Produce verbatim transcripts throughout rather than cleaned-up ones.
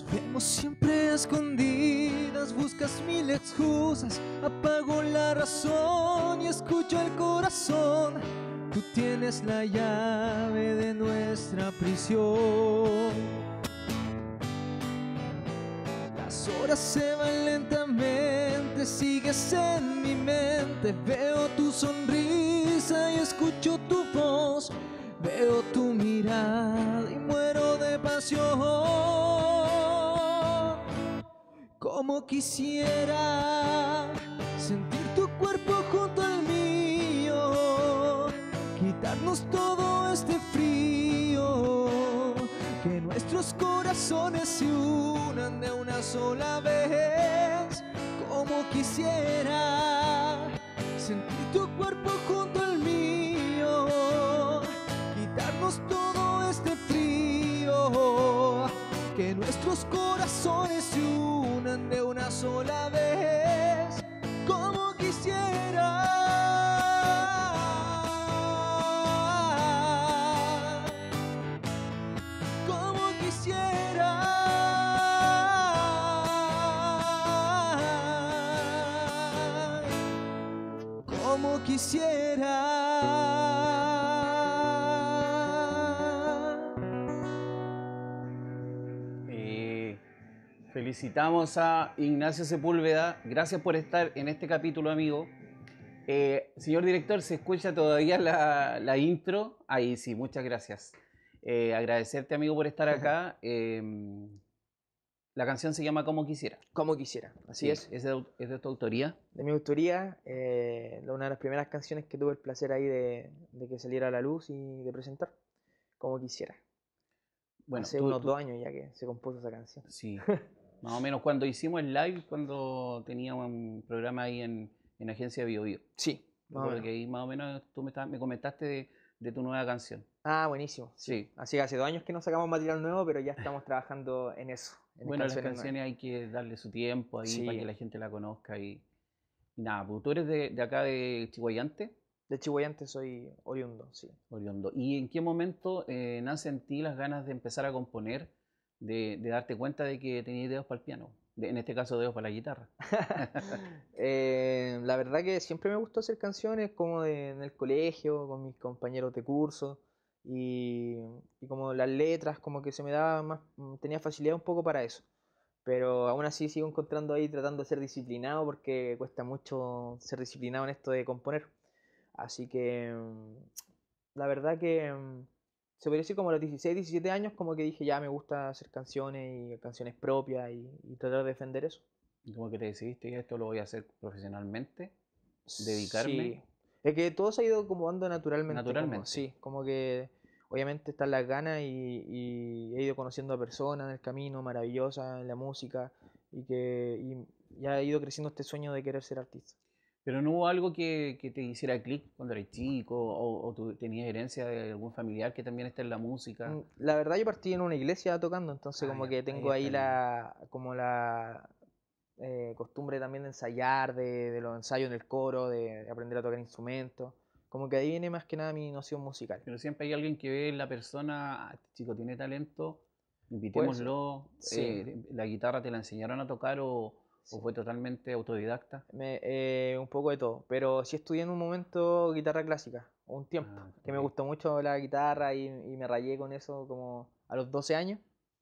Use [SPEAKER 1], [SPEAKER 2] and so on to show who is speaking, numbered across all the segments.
[SPEAKER 1] vemos siempre a escondidas, buscas mil excusas, apago la razón y escucho el corazón. Tú tienes la llave de nuestra prisión. Las horas se van lentamente, sigues en mi mente. Veo tu sonrisa y escucho tu voz. Veo tu mirada y muero de pasión. Como quisiera sentir tu cuerpo junto al mío, quitarnos todo este frío, que nuestros corazones se unan de una sola vez. Como quisiera sentir tu cuerpo junto al mío, quitarnos todo este frío, que nuestros corazones se unan de una sola vez. Como quisiera, como quisiera, como quisiera.
[SPEAKER 2] Felicitamos a Ignacio Sepúlveda. Gracias por estar en este capítulo, amigo. Eh, señor director, ¿se escucha todavía la, la intro? Ahí sí, muchas gracias. Eh, agradecerte, amigo, por estar acá. Eh, la canción se llama Como Quisiera.
[SPEAKER 3] Como Quisiera, así
[SPEAKER 2] Sí,
[SPEAKER 3] es.
[SPEAKER 2] ¿Es de, es de tu autoría?
[SPEAKER 3] De mi autoría, eh, una de las primeras canciones que tuve el placer ahí de, de que saliera a la luz y de presentar. Como Quisiera.
[SPEAKER 2] Bueno,
[SPEAKER 3] Hace
[SPEAKER 2] tú,
[SPEAKER 3] unos
[SPEAKER 2] tú,
[SPEAKER 3] dos años ya que se compuso esa canción.
[SPEAKER 2] Sí, más o menos cuando hicimos el live, cuando tenía un programa ahí en, en Agencia Bio Bio.
[SPEAKER 3] Sí, más o
[SPEAKER 2] Recuerdo
[SPEAKER 3] menos.
[SPEAKER 2] que ahí más o menos tú me, estabas- me comentaste de, de tu nueva canción.
[SPEAKER 3] Ah, buenísimo. Sí.
[SPEAKER 2] Sí.
[SPEAKER 3] Así que hace dos años que no sacamos material nuevo, pero ya estamos trabajando en eso. En
[SPEAKER 2] Bueno, las
[SPEAKER 3] canciones
[SPEAKER 2] canciones hay que darle su tiempo ahí
[SPEAKER 3] Sí.
[SPEAKER 2] para que la gente la conozca y, y nada, pues tú eres de, de acá de Chihuayante,
[SPEAKER 3] De Chihuayante soy oriundo, sí.
[SPEAKER 2] Oriundo. ¿Y en qué momento eh, nace en ti las ganas de empezar a componer, de, de darte cuenta de que tenías dedos para el piano? De- en este caso, dedos para la guitarra.
[SPEAKER 3] Eh, la verdad que siempre me gustó hacer canciones como de- en el colegio, con mis compañeros de curso, y, y como las letras, como que se me daba más, mm, tenía facilidad un poco para eso. Pero aún así sigo encontrando ahí tratando de ser disciplinado porque cuesta mucho ser disciplinado en esto de componer. Así que mm, la verdad que mm, se podría decir como a los dieciséis, diecisiete años como que dije ya me gusta hacer canciones y canciones propias y, y tratar de defender eso.
[SPEAKER 2] Y como que te decidiste, esto lo voy a hacer profesionalmente, dedicarme
[SPEAKER 3] Sí, es que todo se ha ido como dando naturalmente, como,
[SPEAKER 2] naturalmente.
[SPEAKER 3] sí, como que obviamente están las ganas y, y he ido conociendo a personas en el camino maravillosas en la música y que y ya he ido creciendo este sueño de querer ser artista.
[SPEAKER 2] Pero no hubo algo que, que te hiciera clic cuando eras chico o, o tú tenías herencia de algún familiar que también está en la música.
[SPEAKER 3] Mm, La verdad yo partí en una iglesia tocando, entonces
[SPEAKER 2] Ah,
[SPEAKER 3] como
[SPEAKER 2] ya,
[SPEAKER 3] que
[SPEAKER 2] ahí
[SPEAKER 3] tengo
[SPEAKER 2] está
[SPEAKER 3] ahí
[SPEAKER 2] el...
[SPEAKER 3] la como la eh, costumbre también de ensayar, de, de los ensayos en el coro, de, de aprender a tocar instrumentos. Como que ahí viene más que nada mi noción musical.
[SPEAKER 2] Pero siempre hay alguien que ve en la persona, "Ah, este chico tiene talento,
[SPEAKER 3] Puede ser.
[SPEAKER 2] invitémoslo".
[SPEAKER 3] Sí.
[SPEAKER 2] Eh, ¿la guitarra te la enseñaron a tocar o, o
[SPEAKER 3] Sí.
[SPEAKER 2] fue totalmente autodidacta?
[SPEAKER 3] Me- eh, un poco de todo, pero sí estudié en un momento guitarra clásica, un tiempo,
[SPEAKER 2] Ah,
[SPEAKER 3] que me
[SPEAKER 2] ok.
[SPEAKER 3] gustó mucho la guitarra y, y me rayé con eso como a los doce años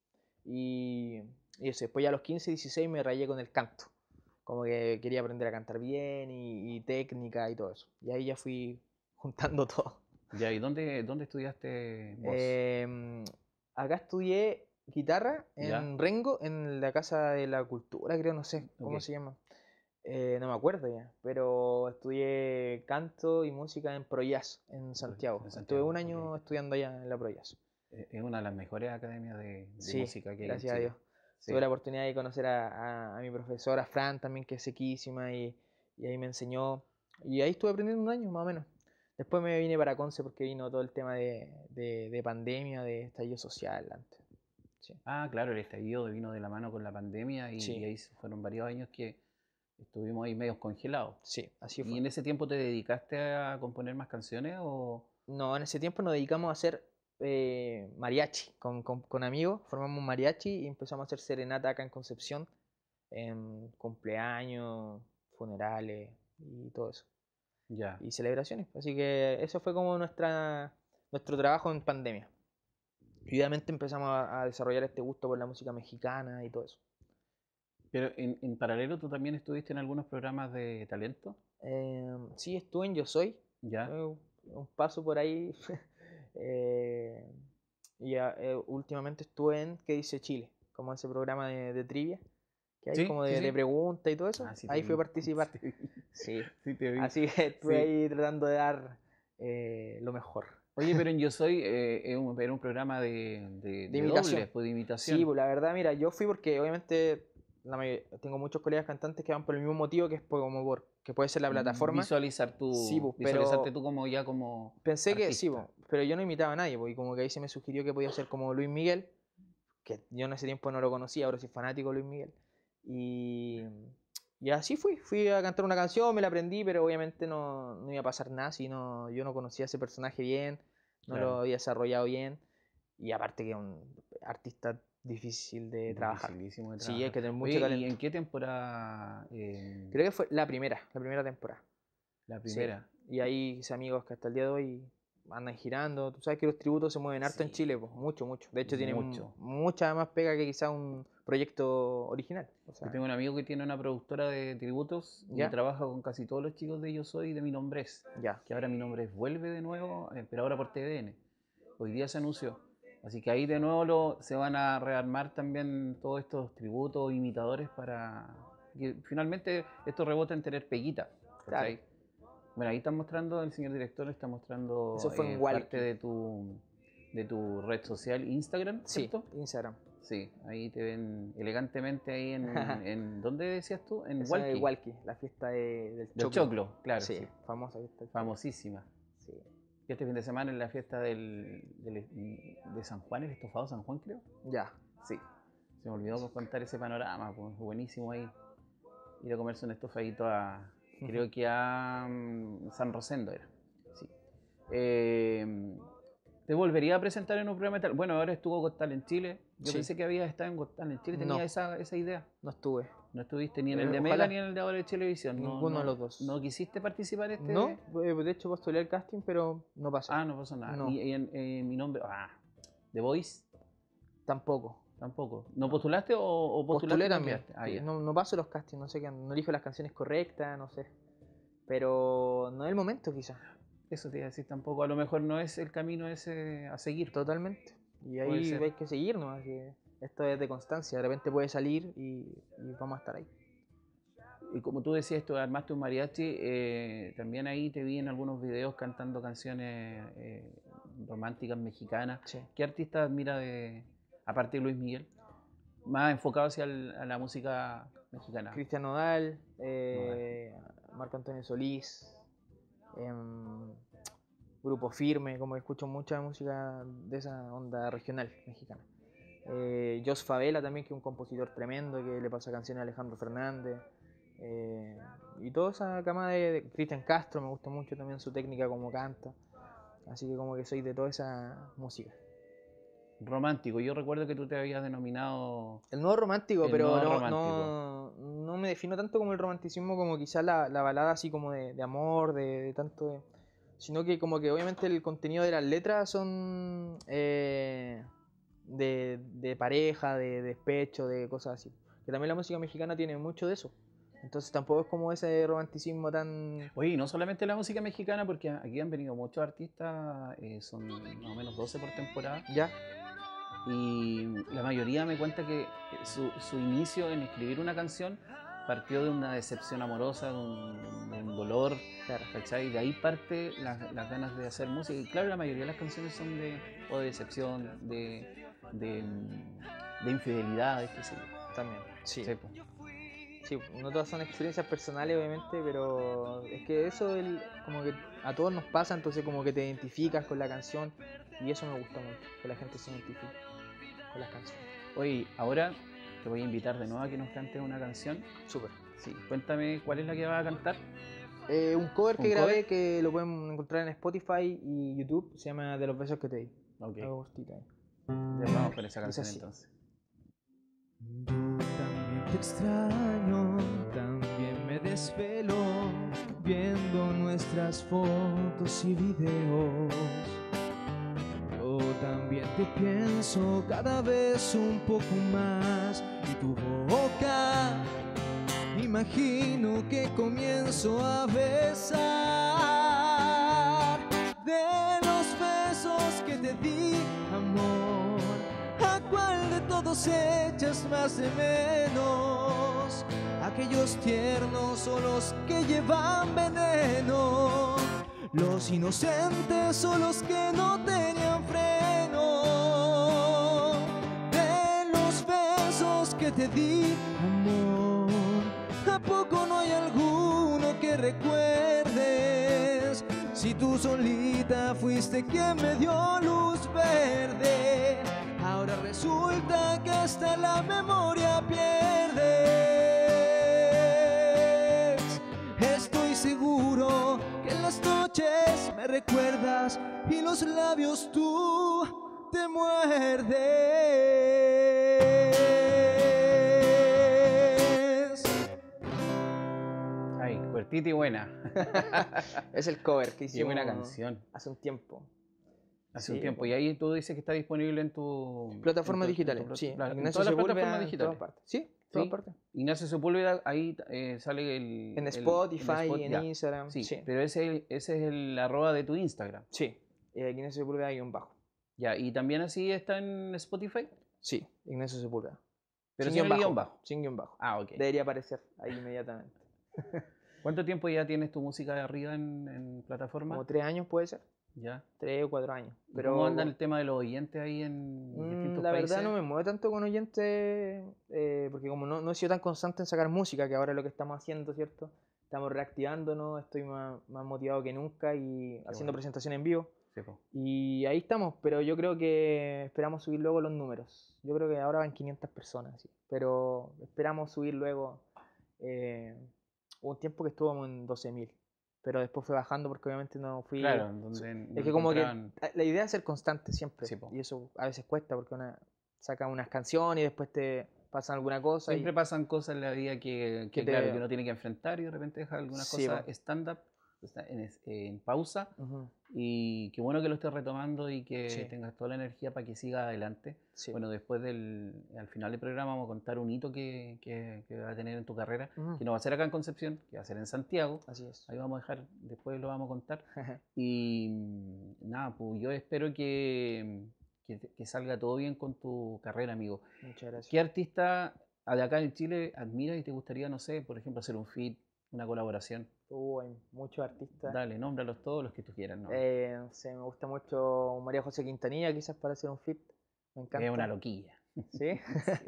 [SPEAKER 3] y, y eso, después ya a los quince, dieciséis me rayé con el canto, como que quería aprender a cantar bien y, y técnica y todo eso, y ahí ya fui juntando todo.
[SPEAKER 2] Ya, ¿y dónde, dónde estudiaste vos?
[SPEAKER 3] Em, Acá estudié guitarra
[SPEAKER 2] ¿Ya?
[SPEAKER 3] en Rengo, en la Casa de la Cultura, creo, no sé
[SPEAKER 2] Ok.
[SPEAKER 3] cómo se llama. Eh, no me acuerdo ya, pero estudié canto y música en Proyas, en Santiago.
[SPEAKER 2] En
[SPEAKER 3] Estuve
[SPEAKER 2] Santiago,
[SPEAKER 3] un
[SPEAKER 2] ok.
[SPEAKER 3] año estudiando allá en la Proyas.
[SPEAKER 2] Eh, Es una de las mejores academias de, de
[SPEAKER 3] Sí,
[SPEAKER 2] música que hay en
[SPEAKER 3] gracias a Dios.
[SPEAKER 2] Chile.
[SPEAKER 3] Tuve
[SPEAKER 2] Sí.
[SPEAKER 3] la oportunidad de conocer a, a- a mi profesora Fran también, que es sequísima, y, y ahí me enseñó. Y ahí estuve aprendiendo un año, más o menos. Después me vine para Conce porque vino todo el tema de, de- de pandemia, de estallido social antes. Sí,
[SPEAKER 2] Ah, claro, el estallido vino de la mano con la pandemia y, y
[SPEAKER 3] sí,
[SPEAKER 2] ahí fueron varios años que estuvimos ahí medios congelados.
[SPEAKER 3] sí, así
[SPEAKER 2] ¿Y
[SPEAKER 3] fue.
[SPEAKER 2] en ese tiempo te dedicaste a componer más canciones o...?
[SPEAKER 3] No, en ese tiempo nos dedicamos a hacer eh, mariachi, con, con, con amigos, formamos un mariachi y empezamos a hacer serenata acá en Concepción, en cumpleaños, funerales y todo eso,
[SPEAKER 2] Ya.
[SPEAKER 3] y celebraciones. Así que eso fue como nuestra, nuestro trabajo en pandemia. Y obviamente empezamos a, a desarrollar este gusto por la música mexicana y todo eso.
[SPEAKER 2] Pero en, en paralelo, ¿tú también estuviste en algunos programas de talento?
[SPEAKER 3] Eh, sí, estuve en Yo Soy,
[SPEAKER 2] Ya.
[SPEAKER 3] fue un, un paso por ahí. eh, y a- eh, últimamente estuve en ¿Qué dice Chile? Como ese programa de, de trivia que hay,
[SPEAKER 2] Sí,
[SPEAKER 3] como
[SPEAKER 2] sí,
[SPEAKER 3] de, de
[SPEAKER 2] sí.
[SPEAKER 3] preguntas y todo eso.
[SPEAKER 2] Ah, sí te
[SPEAKER 3] Ahí fui a
[SPEAKER 2] vi.
[SPEAKER 3] participar.
[SPEAKER 2] Sí te vi.
[SPEAKER 3] Sí,
[SPEAKER 2] Sí te vi.
[SPEAKER 3] así que estuve
[SPEAKER 2] Sí.
[SPEAKER 3] ahí tratando de dar eh, lo mejor.
[SPEAKER 2] Oye, pero en Yo Soy eh, es un- era un programa de, de,
[SPEAKER 3] De
[SPEAKER 2] de
[SPEAKER 3] imitación.
[SPEAKER 2] dobles, pues, de imitación.
[SPEAKER 3] Sí, pues la verdad, mira, yo fui porque obviamente la may- tengo muchos colegas cantantes que van por el mismo motivo, que es por, como por que puede ser la plataforma.
[SPEAKER 2] Visualizar tu,
[SPEAKER 3] Sí, pues,
[SPEAKER 2] visualizarte
[SPEAKER 3] pero
[SPEAKER 2] tú como ya como
[SPEAKER 3] pensé que sí,
[SPEAKER 2] artista.
[SPEAKER 3] pues, pero yo no imitaba a nadie, pues, y como que ahí se me sugirió que podía ser como Luis Miguel, que yo en ese tiempo no lo conocía, ahora soy fanático de Luis Miguel. Y, y así fui, fui a cantar una canción, me la aprendí, pero obviamente no, no iba a pasar nada si no, yo no conocía a ese personaje bien, no
[SPEAKER 2] Claro.
[SPEAKER 3] lo había desarrollado bien, y aparte que es un artista difícil de trabajar.
[SPEAKER 2] Dificilísimo de
[SPEAKER 3] Sí, hay
[SPEAKER 2] trabajar.
[SPEAKER 3] que tener mucho
[SPEAKER 2] Oye, ¿y
[SPEAKER 3] talento.
[SPEAKER 2] en qué temporada? eh,
[SPEAKER 3] Creo que fue la primera, la primera temporada.
[SPEAKER 2] la
[SPEAKER 3] Sí.
[SPEAKER 2] primera.
[SPEAKER 3] Y ahí hice amigos que hasta el día de hoy andan girando. Tú sabes que los tributos se mueven harto en
[SPEAKER 2] Sí.
[SPEAKER 3] Chile, pues, mucho, mucho. De hecho, tienen
[SPEAKER 2] Mucho.
[SPEAKER 3] mucha más pega que quizá un proyecto original. O sea,
[SPEAKER 2] Yo tengo un amigo que tiene una productora de tributos y
[SPEAKER 3] ¿ya?
[SPEAKER 2] trabaja con casi todos los chicos de Yo Soy y de Mi Nombre Es.
[SPEAKER 3] Ya.
[SPEAKER 2] Que ahora Mi Nombre Es vuelve de nuevo, eh, pero ahora por T V N. Hoy día se anunció. Así que ahí de nuevo lo, se van a rearmar también todos estos tributos, imitadores para que finalmente esto rebota en tener peguita. ¿Cachai?
[SPEAKER 3] Claro.
[SPEAKER 2] Bueno, ahí está mostrando, el señor director está mostrando
[SPEAKER 3] Eso fue en
[SPEAKER 2] eh,
[SPEAKER 3] Walkie.
[SPEAKER 2] parte de tu, de tu red social Instagram,
[SPEAKER 3] Sí,
[SPEAKER 2] ¿cierto?
[SPEAKER 3] Instagram.
[SPEAKER 2] Sí, ahí te ven elegantemente ahí en, en ¿dónde decías tú? En
[SPEAKER 3] Esa es
[SPEAKER 2] Walkie.
[SPEAKER 3] Walkie, la fiesta de- del
[SPEAKER 2] Del
[SPEAKER 3] choclo.
[SPEAKER 2] choclo, claro,
[SPEAKER 3] Sí,
[SPEAKER 2] sí.
[SPEAKER 3] famosa fiesta del choclo.
[SPEAKER 2] Famosísima.
[SPEAKER 3] Sí.
[SPEAKER 2] Y este fin de semana en la fiesta del, del- de San Juan, el estofado San Juan, creo.
[SPEAKER 3] Ya.
[SPEAKER 2] Sí. Se me olvidó pues, contar ese panorama, pues buenísimo ahí. Ir a comerse un estofadito a, creo que a mm, San Rosendo era. Sí. Eh, ¿Te volvería a presentar en un programa de tal? Bueno, ahora estuvo Got Talent Chile. Yo
[SPEAKER 3] Sí.
[SPEAKER 2] pensé que había estado en Got Talent Chile, tenía
[SPEAKER 3] No.
[SPEAKER 2] esa, esa idea.
[SPEAKER 3] No estuve.
[SPEAKER 2] No estuviste ni en el
[SPEAKER 3] Eh,
[SPEAKER 2] de
[SPEAKER 3] ojalá.
[SPEAKER 2] Mega ni en el de ahora de Televisión. No,
[SPEAKER 3] Ninguno
[SPEAKER 2] no,
[SPEAKER 3] de los dos.
[SPEAKER 2] ¿No quisiste participar este?
[SPEAKER 3] No, eh, de hecho postulé el casting, pero no pasé.
[SPEAKER 2] Ah, no pasó nada.
[SPEAKER 3] No.
[SPEAKER 2] Y, y en, en mi nombre, ah, The Voice,
[SPEAKER 3] Tampoco.
[SPEAKER 2] tampoco. ¿No postulaste o, o postulaste
[SPEAKER 3] Postulé
[SPEAKER 2] y
[SPEAKER 3] también.
[SPEAKER 2] cambiaste? Ah,
[SPEAKER 3] Sí,
[SPEAKER 2] ya.
[SPEAKER 3] no, no paso los castings, no sé qué, no elijo las canciones correctas, no sé. Pero no es el momento quizás.
[SPEAKER 2] Eso te iba a decir tampoco. A lo mejor no es el camino ese a seguir.
[SPEAKER 3] Totalmente. Y
[SPEAKER 2] Puede
[SPEAKER 3] ahí
[SPEAKER 2] ser.
[SPEAKER 3] hay que seguir, ¿no? Así, esto es de constancia, de repente puede salir y, y vamos a estar ahí.
[SPEAKER 2] Y como tú decías, tú armaste un mariachi, eh, también ahí te vi en algunos videos cantando canciones eh, románticas mexicanas.
[SPEAKER 3] Sí.
[SPEAKER 2] ¿Qué artista admira de, aparte de Luis Miguel, más enfocado hacia el- a la música mexicana?
[SPEAKER 3] Cristian Nodal, eh, Marco Antonio Solís, em, Grupo Firme, como que escucho mucha música de esa onda regional mexicana. Eh, Jos Favela también, que es un compositor tremendo, que le pasa canciones a Alejandro Fernández. Eh, y toda esa cama de, de Cristian Castro, me gusta mucho también su técnica como canta. Así que como que soy de toda esa música.
[SPEAKER 2] Romántico. Yo recuerdo que tú te habías denominado...
[SPEAKER 3] El nuevo romántico,
[SPEAKER 2] El
[SPEAKER 3] pero
[SPEAKER 2] nuevo
[SPEAKER 3] no,
[SPEAKER 2] romántico.
[SPEAKER 3] no, no me defino tanto como el romanticismo, como quizás la, la balada así como de, de amor, de, de tanto de... Sino que como que obviamente el contenido de las letras son eh, de, de pareja, de despecho, de cosas así. Que también la música mexicana tiene mucho de eso. Entonces tampoco es como ese romanticismo tan...
[SPEAKER 2] Oye, y no solamente la música mexicana, porque aquí han venido muchos artistas, eh, son más o menos doce por temporada,
[SPEAKER 3] ¿Ya?
[SPEAKER 2] y la mayoría me cuenta que su, su inicio en escribir una canción partió de una decepción amorosa, de un, de un dolor,
[SPEAKER 3] Claro.
[SPEAKER 2] ¿cachai? De ahí parte las, las ganas de hacer música. Y claro, la mayoría de las canciones son de, o de decepción, de, de, de infidelidades, qué sé yo.
[SPEAKER 3] También, sí.
[SPEAKER 2] Sí, po.
[SPEAKER 3] Sí, no todas son experiencias personales, obviamente, pero es que eso el, como que a todos nos pasa, entonces como que te identificas con la canción y eso me gusta mucho, que la gente se identifique con las canciones.
[SPEAKER 2] Oye, ahora te voy a invitar de nuevo a que nos cantes una canción.
[SPEAKER 3] Súper.
[SPEAKER 2] Sí, cuéntame cuál es la que vas a cantar.
[SPEAKER 3] Eh, un cover que
[SPEAKER 2] ¿Un
[SPEAKER 3] grabé
[SPEAKER 2] cover?
[SPEAKER 3] que lo pueden encontrar en Spotify y YouTube, se llama De los besos que te di.
[SPEAKER 2] Ok.
[SPEAKER 3] algo cortito ahí.
[SPEAKER 2] Ya vamos con esa
[SPEAKER 3] Es
[SPEAKER 2] canción
[SPEAKER 3] así.
[SPEAKER 2] entonces.
[SPEAKER 1] Yo también te extraño, también me desvelo viendo nuestras fotos y videos. Yo también te pienso cada vez un poco más y tu boca imagino que comienzo a besar. De los besos que te di, amor, ¿a cuál de todos echas más de menos? Aquellos tiernos o los que llevan veneno, los inocentes o los que no tenían freno. De los besos que te di, amor, ¿a poco no hay alguno que recuerdes? Si tú solita fuiste quien me dio luz verde, ahora resulta que hasta la memoria pierdes. Estoy seguro que en las noches me recuerdas y los labios tú te muerdes.
[SPEAKER 2] Ay, cortita y buena.
[SPEAKER 3] Es el cover que
[SPEAKER 2] Qué
[SPEAKER 3] hicimos
[SPEAKER 2] buena canción.
[SPEAKER 3] hace un tiempo.
[SPEAKER 2] Hace
[SPEAKER 3] Sí,
[SPEAKER 2] un tiempo.
[SPEAKER 3] bueno.
[SPEAKER 2] Y ahí tú dices que está disponible en tu...
[SPEAKER 3] Plataformas
[SPEAKER 2] en tu- en
[SPEAKER 3] digitales,
[SPEAKER 2] tu-
[SPEAKER 3] sí.
[SPEAKER 2] la- en
[SPEAKER 3] Ignacio
[SPEAKER 2] todas las
[SPEAKER 3] Sepúlveda
[SPEAKER 2] plataformas
[SPEAKER 3] en
[SPEAKER 2] digitales.
[SPEAKER 3] todas partes. Sí, en todas
[SPEAKER 2] Sí.
[SPEAKER 3] partes.
[SPEAKER 2] Ignacio Sepúlveda, ahí eh, sale el...
[SPEAKER 3] En
[SPEAKER 2] el-
[SPEAKER 3] Spotify,
[SPEAKER 2] el Spot-
[SPEAKER 3] en
[SPEAKER 2] ya.
[SPEAKER 3] Instagram.
[SPEAKER 2] Sí,
[SPEAKER 3] Sí,
[SPEAKER 2] pero ese, ese es el arroba de tu Instagram.
[SPEAKER 3] sí. Eh, Ignacio Sepúlveda guión bajo.
[SPEAKER 2] Ya, y también así está en Spotify,
[SPEAKER 3] Sí, Ignacio Sepúlveda.
[SPEAKER 2] pero
[SPEAKER 3] sin
[SPEAKER 2] sin el guión bajo.
[SPEAKER 3] Sin guión bajo.
[SPEAKER 2] Ah, ok.
[SPEAKER 3] Debería aparecer ahí inmediatamente.
[SPEAKER 2] ¿Cuánto tiempo ya tienes tu música de arriba en, en plataforma?
[SPEAKER 3] Como tres años puede ser.
[SPEAKER 2] Ya.
[SPEAKER 3] Tres o cuatro años.
[SPEAKER 2] ¿Y
[SPEAKER 3] Pero
[SPEAKER 2] ¿Cómo anda el tema de los oyentes ahí en
[SPEAKER 3] Mm,
[SPEAKER 2] distintos
[SPEAKER 3] la
[SPEAKER 2] países?
[SPEAKER 3] verdad no me mueve tanto con oyentes, eh, porque como no, no he sido tan constante en sacar música, que ahora es lo que estamos haciendo, ¿cierto? Estamos reactivándonos, estoy más, más motivado que nunca y haciendo
[SPEAKER 2] bueno.
[SPEAKER 3] presentaciones en vivo.
[SPEAKER 2] Sí, po.
[SPEAKER 3] Y ahí estamos, pero yo creo que esperamos subir luego los números. Yo creo que ahora van quinientas personas, sí, pero esperamos subir luego. Eh, hubo un tiempo que estuvimos en doce mil, pero después fue bajando porque obviamente no fui...
[SPEAKER 2] Claro, donde no
[SPEAKER 3] Es que como que
[SPEAKER 2] encontraban-
[SPEAKER 3] la idea es ser constante siempre.
[SPEAKER 2] Sí, po.
[SPEAKER 3] Y eso a veces cuesta porque una saca unas canciones y después te pasan alguna cosa.
[SPEAKER 2] Siempre
[SPEAKER 3] y,
[SPEAKER 2] pasan cosas en la vida que, que,
[SPEAKER 3] Que te-
[SPEAKER 2] claro, que uno tiene que enfrentar y de repente deja algunas
[SPEAKER 3] Sí,
[SPEAKER 2] cosas
[SPEAKER 3] po.
[SPEAKER 2] stand-up, está en, es- en pausa.
[SPEAKER 3] Ujú,
[SPEAKER 2] Y qué bueno que lo estés retomando y que
[SPEAKER 3] Sí.
[SPEAKER 2] tengas toda la energía para que siga adelante.
[SPEAKER 3] sí.
[SPEAKER 2] Bueno, después del al final del programa vamos a contar un hito que, que, que va a tener en tu carrera,
[SPEAKER 3] Ujú,
[SPEAKER 2] que no va a ser acá en Concepción, que va a ser en Santiago.
[SPEAKER 3] Así es.
[SPEAKER 2] Ahí vamos a dejar, después lo vamos a contar. Y mm, nada, pues yo espero que, que, que salga todo bien con tu carrera, amigo.
[SPEAKER 3] Muchas gracias.
[SPEAKER 2] ¿Qué artista de acá en Chile admiras y te gustaría, no sé, por ejemplo, hacer un feat, una colaboración?
[SPEAKER 3] Uh, hay muchos artistas.
[SPEAKER 2] Dale, nómbralos todos los que tú quieras, ¿no?
[SPEAKER 3] Eh, no sé, me gusta mucho María José Quintanilla, quizás para hacer un fit. Me encanta.
[SPEAKER 2] Es una loquilla.
[SPEAKER 3] ¿Sí?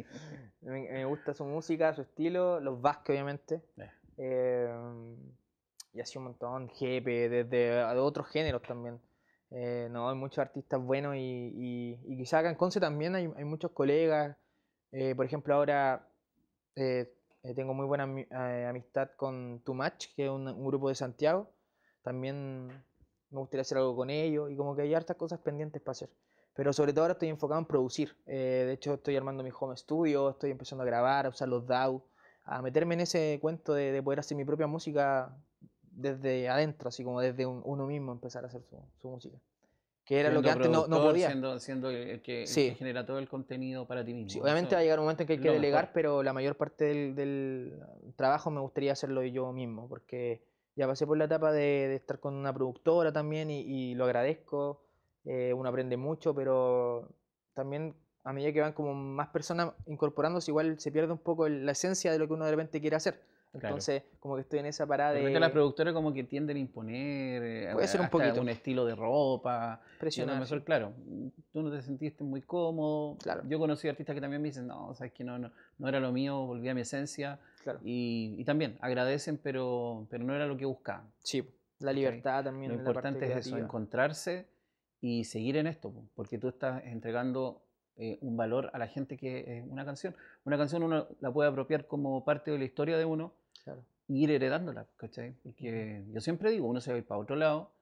[SPEAKER 3] me, me gusta su música, su estilo, los Vázquez, obviamente.
[SPEAKER 2] Eh.
[SPEAKER 3] Eh, y así un montón, Jepe, desde de otros géneros también. Eh, no, hay muchos artistas buenos y, y, y quizá acá en Conce también hay, hay muchos colegas. Eh, por ejemplo, ahora eh, eh, tengo muy buena ami- eh, amistad con Too Much, que es un, un grupo de Santiago. También me gustaría hacer algo con ellos y como que hay hartas cosas pendientes para hacer. Pero sobre todo ahora estoy enfocado en producir. Eh, de hecho, estoy armando mi home studio, estoy empezando a grabar, a usar los D A W, a meterme en ese cuento de, de poder hacer mi propia música desde adentro, así como desde un- uno mismo empezar a hacer su, su música. Que era lo que
[SPEAKER 2] Siendo
[SPEAKER 3] antes no, no
[SPEAKER 2] productor,
[SPEAKER 3] podía.
[SPEAKER 2] Siendo, siendo el, que, el
[SPEAKER 3] Sí.
[SPEAKER 2] que genera todo el contenido para ti mismo.
[SPEAKER 3] Sí, obviamente
[SPEAKER 2] Eso
[SPEAKER 3] va a llegar un momento en que hay
[SPEAKER 2] es
[SPEAKER 3] que
[SPEAKER 2] lo
[SPEAKER 3] delegar,
[SPEAKER 2] mejor.
[SPEAKER 3] pero la mayor parte del, del trabajo me gustaría hacerlo yo mismo, porque ya pasé por la etapa de, de estar con una productora también y, y lo agradezco. Eh, uno aprende mucho, pero también a medida que van como más personas incorporándose, igual se pierde un poco el- la esencia de lo que uno de repente quiere hacer.
[SPEAKER 2] Claro.
[SPEAKER 3] Entonces, como que estoy en esa parada
[SPEAKER 2] De
[SPEAKER 3] de
[SPEAKER 2] repente las productoras como que tienden a imponer eh,
[SPEAKER 3] Puede ser un
[SPEAKER 2] hasta
[SPEAKER 3] poquito.
[SPEAKER 2] un estilo de ropa. Y a lo
[SPEAKER 3] presionar.
[SPEAKER 2] mejor,
[SPEAKER 3] Sí.
[SPEAKER 2] claro, tú no te sentiste muy cómodo.
[SPEAKER 3] Claro.
[SPEAKER 2] Yo conocí artistas que también me dicen, no, sabes que no, no, no era lo mío, volví a mi esencia.
[SPEAKER 3] Claro.
[SPEAKER 2] Y, y también agradecen, pero, pero no era lo que buscaban.
[SPEAKER 3] Sí, la
[SPEAKER 2] ¿Cachai?
[SPEAKER 3] libertad también
[SPEAKER 2] Lo
[SPEAKER 3] en la parte
[SPEAKER 2] importante es eso,
[SPEAKER 3] creativa.
[SPEAKER 2] encontrarse y seguir en esto, po, porque tú estás entregando eh, un valor a la gente que es una canción. Una canción uno la puede apropiar como parte de la historia de uno
[SPEAKER 3] Claro.
[SPEAKER 2] y ir heredándola, ¿cachai? Porque yo siempre digo, uno se va a ir para otro lado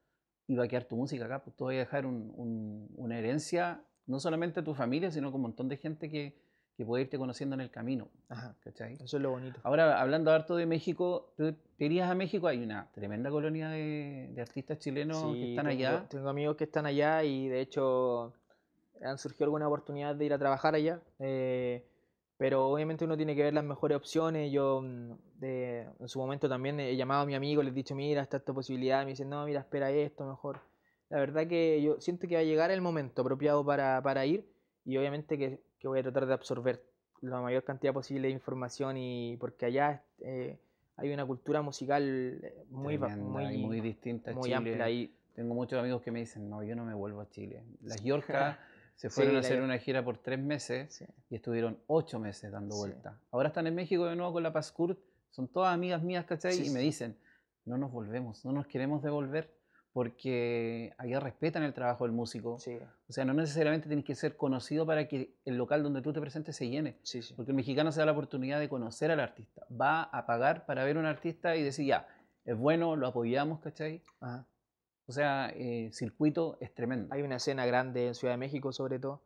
[SPEAKER 2] y va a quedar tu música acá, pues tú vas a dejar un, un, una herencia, no solamente a tu familia, sino con un montón de gente que, que puede irte conociendo en el camino.
[SPEAKER 3] Ajá.
[SPEAKER 2] ¿Cachai?
[SPEAKER 3] Eso es lo bonito.
[SPEAKER 2] Ahora, hablando harto de México, tú te irías a México, hay una tremenda colonia de, de artistas chilenos
[SPEAKER 3] Sí,
[SPEAKER 2] que están
[SPEAKER 3] tengo,
[SPEAKER 2] allá.
[SPEAKER 3] tengo amigos que están allá y de hecho han surgido alguna oportunidad de ir a trabajar allá. Eh, pero obviamente uno tiene que ver las mejores opciones. Yo mm, de- en su momento también he llamado a mi amigo, les he dicho, mira, está esta posibilidad. Me dicen, no, mira, espera esto mejor. La verdad que yo siento que va a llegar el momento apropiado para, para ir y obviamente que, que voy a tratar de absorber la mayor cantidad posible de información y porque allá eh, hay una cultura musical eh, muy, va-
[SPEAKER 2] Tremenda y
[SPEAKER 3] muy,
[SPEAKER 2] muy distinta a
[SPEAKER 3] muy
[SPEAKER 2] Chile.
[SPEAKER 3] amplia y
[SPEAKER 2] Tengo muchos amigos que me dicen, no, yo no me vuelvo a Chile. Las Yorcas se
[SPEAKER 3] Sí,
[SPEAKER 2] fueron a
[SPEAKER 3] la
[SPEAKER 2] hacer
[SPEAKER 3] York-
[SPEAKER 2] una gira por tres meses
[SPEAKER 3] sí,
[SPEAKER 2] y estuvieron ocho meses dando
[SPEAKER 3] Sí.
[SPEAKER 2] vuelta. Ahora están en México de nuevo con la Pascurt, son todas amigas mías, ¿cachai?
[SPEAKER 3] Sí,
[SPEAKER 2] y me
[SPEAKER 3] sí.
[SPEAKER 2] dicen, no nos volvemos, no nos queremos devolver porque allá respetan el trabajo del músico.
[SPEAKER 3] sí,
[SPEAKER 2] O sea, no necesariamente tienes que ser conocido para que el local donde tú te presentes se llene.
[SPEAKER 3] sí, sí.
[SPEAKER 2] Porque el mexicano se da la oportunidad de conocer al artista. Va a pagar para ver a un artista y decir, ya, es bueno, lo apoyamos, ¿cachai?
[SPEAKER 3] Ajá.
[SPEAKER 2] O sea, el circuito es tremendo.
[SPEAKER 3] Hay una escena grande en Ciudad de México sobre todo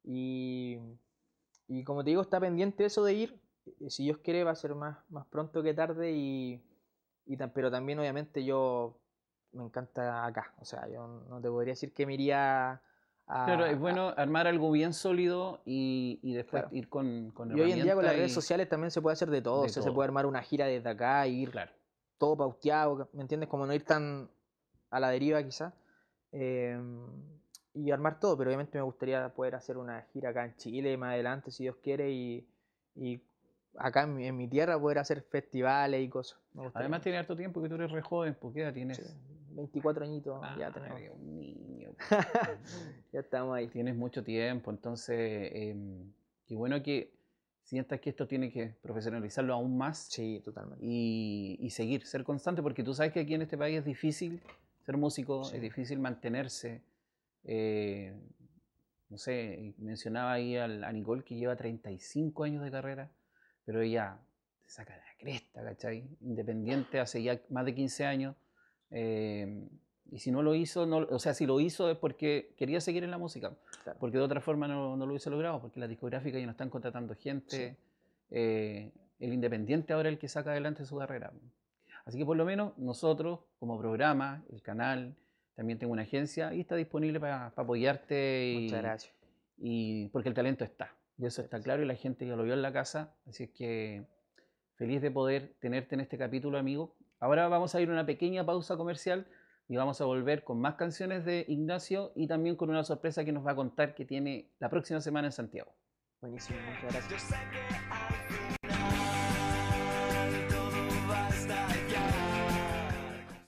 [SPEAKER 3] y, y como te digo está pendiente eso de ir. Eh, si Dios quiere va a ser más, más pronto que tarde y, y tam- pero también obviamente yo me encanta acá, o sea, yo no te podría decir que me iría a,
[SPEAKER 2] Claro, es
[SPEAKER 3] a-
[SPEAKER 2] bueno armar algo bien sólido y, y después
[SPEAKER 3] claro.
[SPEAKER 2] ir con, con
[SPEAKER 3] Y hoy en día con las
[SPEAKER 2] herramientas
[SPEAKER 3] redes
[SPEAKER 2] y
[SPEAKER 3] sociales también se puede hacer de todo,
[SPEAKER 2] de
[SPEAKER 3] o sea, se
[SPEAKER 2] todo.
[SPEAKER 3] puede armar una gira desde acá, e ir
[SPEAKER 2] Claro.
[SPEAKER 3] todo pauteado, ¿me entiendes? Como no ir tan a la deriva quizás. eh, y armar todo, pero obviamente me gustaría poder hacer una gira acá en Chile más adelante, si Dios quiere, y, y acá en mi, en mi tierra poder hacer festivales y cosas. Me gustaría
[SPEAKER 2] Además
[SPEAKER 3] mucho.
[SPEAKER 2] tiene harto tiempo que tú eres re joven, ¿por qué edad tienes?
[SPEAKER 3] Sí, veinticuatro añitos
[SPEAKER 2] Ah,
[SPEAKER 3] ya tenemos.
[SPEAKER 2] eres un niño.
[SPEAKER 3] Ya estamos ahí.
[SPEAKER 2] Tienes mucho tiempo, entonces eh, qué bueno que sientas que esto tiene que profesionalizarlo aún más
[SPEAKER 3] Sí, totalmente.
[SPEAKER 2] y, y seguir, ser constante, porque tú sabes que aquí en este país es difícil ser músico,
[SPEAKER 3] Sí.
[SPEAKER 2] es difícil mantenerse. Eh, no sé, mencionaba ahí al- a Nicole que lleva treinta y cinco años de carrera, pero ella te saca la cresta, ¿cachai? Independiente hace ya más de quince años. eh, y si no lo hizo, no, o sea, si lo hizo es porque quería seguir en la música,
[SPEAKER 3] Claro.
[SPEAKER 2] porque de otra forma no, no lo hubiese logrado, porque las discográficas ya no están contratando gente.
[SPEAKER 3] Sí.
[SPEAKER 2] eh, el independiente ahora es el que saca adelante su carrera. Así que por lo menos nosotros, como programa, el canal, también tengo una agencia y está disponible para apoyarte y,
[SPEAKER 3] Muchas gracias.
[SPEAKER 2] y porque el talento está. Y eso
[SPEAKER 3] Muchas
[SPEAKER 2] está
[SPEAKER 3] gracias.
[SPEAKER 2] claro y la gente ya lo vio en la casa. Así es que feliz de poder tenerte en este capítulo, amigo. Ahora vamos a ir a una pequeña pausa comercial y vamos a volver con más canciones de Ignacio y también con una sorpresa que nos va a contar que tiene la próxima semana en Santiago.
[SPEAKER 3] Buenísimo, muchas gracias.
[SPEAKER 4] Yo sé que hay